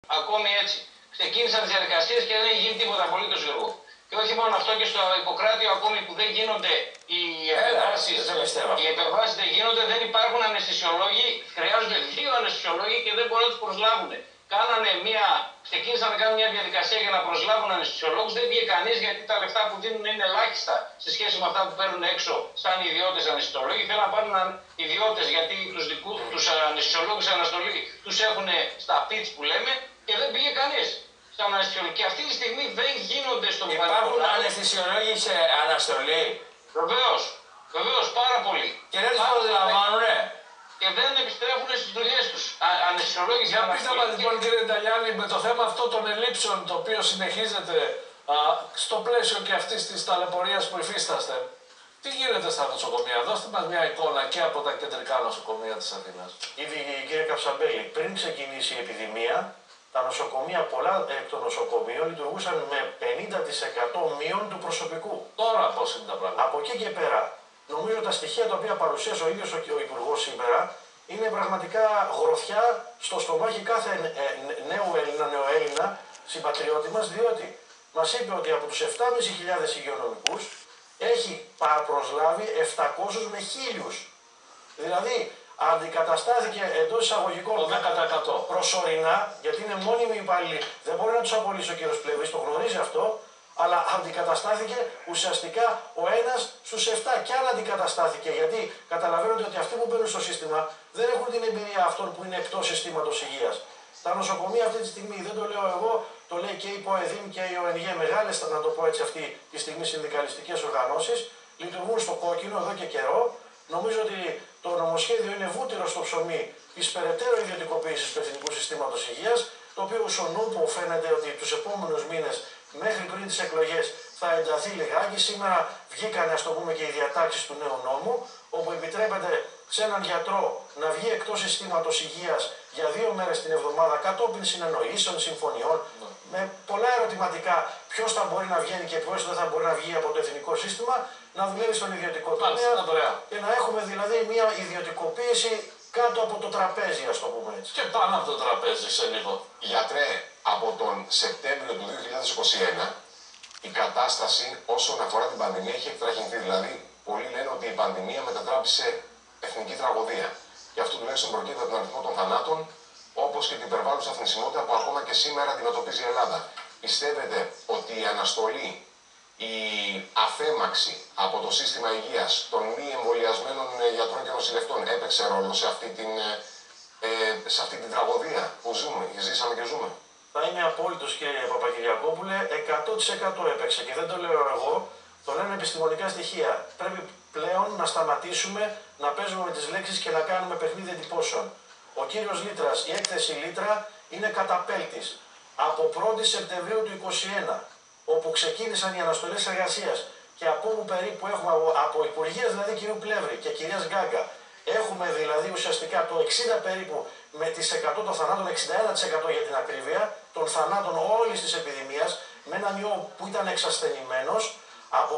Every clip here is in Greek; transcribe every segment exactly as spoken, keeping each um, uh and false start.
Ακόμη έτσι. Ξεκίνησαν τις διαδικασίες και δεν έχει γίνει τίποτα απολύτως, Γιώργο. Και όχι μόνο αυτό, και στο Ιπποκράτιο ακόμη που δεν γίνονται οι επεμβάσεις, οι επεμβάσεις δεν γίνονται, δεν υπάρχουν αναισθησιολόγοι, χρειάζονται δύο αναισθησιολόγοι και δεν μπορούν να τους προσλάβουν. Κάνανε μια, ξεκίνησαν να κάνουν μια διαδικασία για να προσλάβουν αναισθησιολόγους, δεν πήγε κανείς γιατί τα λεφτά που δίνουν είναι ελάχιστα σε σχέση με αυτά που παίρνουν έξω σαν ιδιώτες αναισθησιολόγοι. Θέλουν να πάρουν ιδιώτες γιατί τους, δικούς, τους αναισθησιολόγους αναστολή τους έχουν στα pitch που λέμε και δεν πήγε κανείς. Και αυτή τη στιγμή δεν γίνονται στον Πανεπιστήμιο. Υπάρχουν αναισθησιολόγοι σε αναστολή. Βεβαίως, βεβαίως, πάρα πολύ. Και δεν τους προσλαμβάνουνε. Και δεν επιστρέφουν στις δουλειές τους. Αναισθησιολόγοι σε αναστολή. Για πείτε μας λοιπόν, κύριε Νταλιάννη, με το θέμα αυτό των ελλείψεων το οποίο συνεχίζεται α, στο πλαίσιο και αυτής της ταλαιπωρίας που υφίσταστε, τι γίνεται στα νοσοκομεία? Δώστε μας μια εικόνα και από τα κεντρικά νοσοκομεία της Αθήνας. Ήδη, κύριε Καψαμπέλη, πριν ξεκινήσει η επιδημία, τα νοσοκομεία, πολλά εκ των νοσοκομείων λειτουργούσαν με πενήντα τοις εκατό μείον του προσωπικού. Τώρα πώς είναι τα πράγματα? Από εκεί και πέρα, νομίζω τα στοιχεία τα οποία παρουσίασε ο ίδιος ο, ο Υπουργός σήμερα είναι πραγματικά γροθιά στο στομάχι κάθε νέου Έλληνα, νεοέλληνα συμπατριώτη μας, διότι μας είπε ότι από τους επτά χιλιάδες πεντακόσιους υγειονομικούς έχει προσλάβει επτακόσιους με χίλιους. Δηλαδή, αντικαταστάθηκε εντός εισαγωγικών προσωρινά, γιατί είναι μόνιμοι υπάλληλοι, δεν μπορεί να τους απολύσει ο κύριος Πλεύρης, το γνωρίζει αυτό, αλλά αντικαταστάθηκε ουσιαστικά ο ένας στους επτά. Και αν αντικαταστάθηκε, γιατί καταλαβαίνετε ότι αυτοί που μπαίνουν στο σύστημα δεν έχουν την εμπειρία αυτών που είναι εκτός συστήματος υγείας. Τα νοσοκομεία αυτή τη στιγμή, δεν το λέω εγώ, το λέει και η ΠΟΕΔΗΜ και η ΟΕΝΓΕ, μεγάλες, να το πω έτσι αυτή τη στιγμή, συνδικαλιστικές οργανώσεις, λειτουργούν στο κόκκινο εδώ και καιρό. Νομίζω ότι το νομοσχέδιο είναι βούτυρο στο ψωμί της περαιτέρω ιδιωτικοποίησης του Εθνικού Συστήματος Υγείας, το οποίο στον νούπο φαίνεται ότι τους επόμενους μήνες, μέχρι πριν τις εκλογές, θα ενταθεί λιγάκι. Σήμερα βγήκαν, ας το πούμε, και οι διατάξεις του νέου νόμου, όπου επιτρέπεται σε έναν γιατρό να βγει εκτός συστήματος υγείας για δύο μέρες την εβδομάδα κατόπιν συνεννοήσεων, συμφωνιών, mm. με πολλά ερωτηματικά ποιος θα μπορεί να βγαίνει και ποιος δεν θα μπορεί να βγει από το εθνικό σύστημα, να δουλεύει στον ιδιωτικό τομέα και να έχουμε δηλαδή μια ιδιωτικοποίηση κάτω από το τραπέζι, ας το πούμε έτσι. Και πάνω από το τραπέζι σε λίγο. Γιατρέ, από τον Σεπτέμβριο του δύο χιλιάδες είκοσι ένα η κατάσταση όσον αφορά την πανδημία έχει εκτραχυνθεί. Δηλαδή, πολλοί λένε ότι η πανδημία μετατράπησε εθνική τραγωδία. Και αυτό τουλάχιστον προκύπτει από τον αριθμό των θανάτων, όπως και την υπερβάλλουσα θνησιμότητα που ακόμα και σήμερα αντιμετωπίζει η Ελλάδα. Πιστεύετε ότι η αναστολή, η αφέμαξη από το σύστημα υγείας των μη εμβολιασμένων γιατρών και νοσηλευτών έπαιξε ρόλο σε αυτή την, ε, σε αυτή την τραγωδία που ζούμε, ζήσαμε και ζούμε? Θα είμαι απόλυτος, κύριε Παπακυριακόπουλε, εκατό τοις εκατό έπαιξε και δεν το λέω εγώ, το λένε επιστημονικά στοιχεία. Πρέπει πλέον να σταματήσουμε να παίζουμε με τις λέξεις και να κάνουμε παιχνίδι εντυπώσεων. Ο κύριος Λίτρας, η έκθεση Λίτρα είναι καταπέλτης. Από πρώτη Σεπτεμβρίου του είκοσι ένα, όπου ξεκίνησαν οι αναστολές εργασίας και από όπου περίπου έχουμε, από υπουργείας δηλαδή κυρίου Πλεύρη και κυρίας Γκάγκα, έχουμε δηλαδή ουσιαστικά το εξήντα περίπου με τις εκατό των θανάτων, εξήντα ένα τοις εκατό για την ακρίβεια, των θανάτων όλης της επιδημίας, με έναν ιό που ήταν εξασθενημένος. Από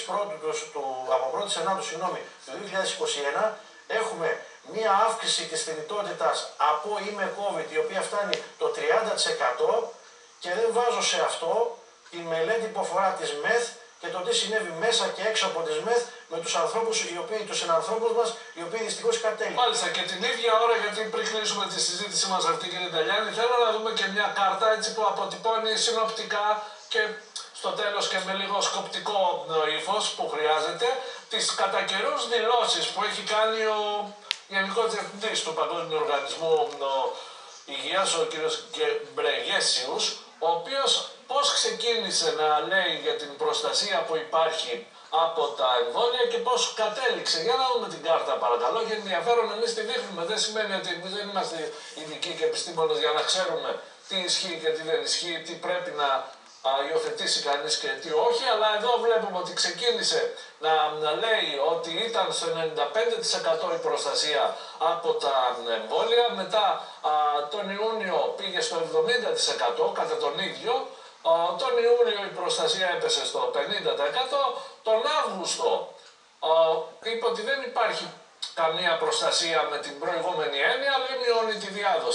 πρώτη Ενάτου του δύο χιλιάδες είκοσι ένα έχουμε μία αύξηση της θνητότητας από ή με COVID, η οποία φτάνει το τριάντα τοις εκατό, και δεν βάζω σε αυτό τη μελέτη που αφορά τις ΜΕΘ και το τι συνέβη μέσα και έξω από τις ΜΕΘ με τους ανθρώπους, οι οποίοι, τους συνανθρώπους μας, οι οποίοι δυστυχώς κατέληγαν. Μάλιστα, και την ίδια ώρα, γιατί πριν κλείσουμε τη συζήτησή μας αυτή, κύριε Νταλιάννη, θέλω να δούμε και μια κάρτα έτσι που αποτυπώνει συνοπτικά και στο τέλος και με λίγο σκοπτικό ύφος που χρειάζεται, τις κατά καιρούς δηλώσεις που έχει κάνει ο Γενικός Διευθυντής του Παγκόσμιου Οργανισμού Υγείας, ο κ. Γκεμπρεγέσιους, ο οποίος πώς ξεκίνησε να λέει για την προστασία που υπάρχει από τα εμβόλια και πώς κατέληξε. Για να δούμε την κάρτα, παρακαλώ, και ενδιαφέρον εμείς τη δείχνουμε. Δεν σημαίνει ότι εμείς δεν είμαστε ειδικοί και επιστήμονες για να ξέρουμε τι ισχύει και τι δεν ισχύει, τι πρέπει να α, υιοθετήσει κανείς και τι όχι, αλλά εδώ βλέπουμε ότι ξεκίνησε να, να λέει ότι ήταν στο ενενήντα πέντε τοις εκατό η προστασία από τα εμβόλια, μετά α, τον Ιούνιο πήγε στο εβδομήντα τοις εκατό κατά τον ίδιο, α, τον Ιούλιο η προστασία έπεσε στο πενήντα τοις εκατό, τον Αύγουστο α, είπε ότι δεν υπάρχει καμία προστασία με την προηγούμενη έννοια, αλλά μειώνει τη διάδοση.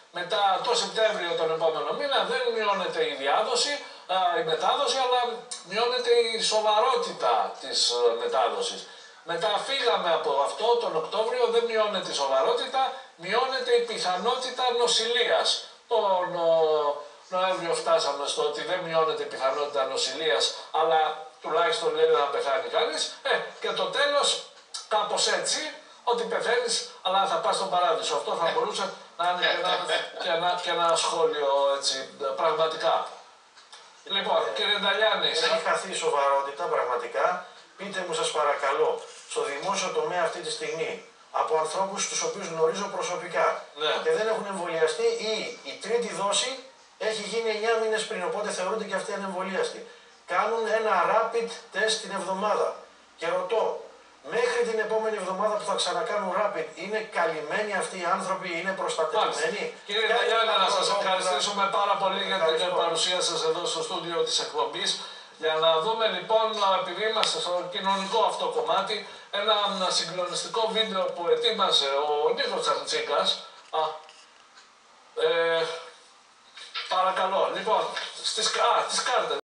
μετά το Σεπτέμβριο τον επόμενο μήνα δεν μειώνεται η διάδοση, η μετάδοση, αλλά μειώνεται η σοβαρότητα της μετάδοσης. Μετά φύγαμε από αυτό τον Οκτώβριο, δεν μειώνεται η σοβαρότητα, μειώνεται η πιθανότητα νοσηλείας. Τον Νοέμβριο φτάσαμε στο ότι δεν μειώνεται η πιθανότητα νοσηλείας, αλλά τουλάχιστον λέει να πεθάνει κανείς. Ε, και το τέλος, κάπως έτσι, ότι πεθαίνεις, αλλά θα πας στον παράδεισο. Αυτό θα μπορούσε να είναι και ένα, και ένα, και ένα σχόλιο έτσι, πραγματικά. Λοιπόν, κύριε Νταλιάννη. Έχει χαθεί η σοβαρότητα πραγματικά. Πείτε μου σας παρακαλώ, στο δημόσιο τομέα αυτή τη στιγμή, από ανθρώπους τους οποίους γνωρίζω προσωπικά ναι. και δεν έχουν εμβολιαστεί ή η τρίτη δόση έχει γίνει εννιά μήνες πριν, οπότε θεωρούνται και αυτοί ανεμβολίαστοι. Κάνουν ένα rapid test την εβδομάδα. Και ρωτώ, μέχρι την επόμενη εβδομάδα που θα ξανακάνουν rapid, είναι καλυμμένοι αυτοί οι άνθρωποι, είναι προστατευμένοι? Κύριε Νταλιάννη, να σας ευχαριστήσουμε πάρα πολύ για την παρουσία σας εδώ στο στούντιο της εκπομπής. Για να δούμε λοιπόν, επειδή είμαστε στο κοινωνικό αυτό κομμάτι, ένα συγκλονιστικό βίντεο που ετοίμασε ο Νίκος Τσαρτσίκας. Α, ε, παρακαλώ, λοιπόν, στις, α, τις κάρτες.